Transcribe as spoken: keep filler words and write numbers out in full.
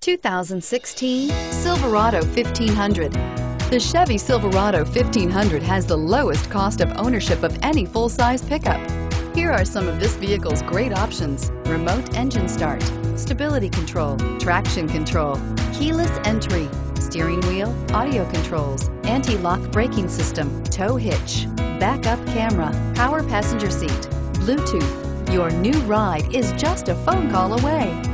two thousand sixteen Silverado fifteen hundred. The Chevy Silverado fifteen hundred has the lowest cost of ownership of any full-size pickup. Here are some of this vehicle's great options: remote engine start, stability control, traction control, keyless entry, steering wheel audio controls, anti-lock braking system, tow hitch, backup camera, power passenger seat, Bluetooth. Your new ride is just a phone call away.